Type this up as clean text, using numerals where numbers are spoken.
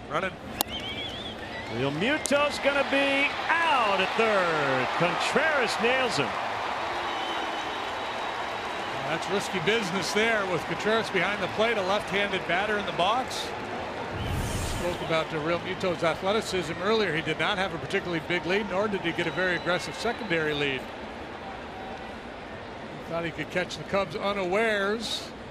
Running. Realmuto's going to be out at third. Contreras nails him. That's risky business there with Contreras behind the plate, a left-handed batter in the box. Spoke about Realmuto's athleticism earlier. He did not have a particularly big lead, nor did he get a very aggressive secondary lead. He thought he could catch the Cubs unawares.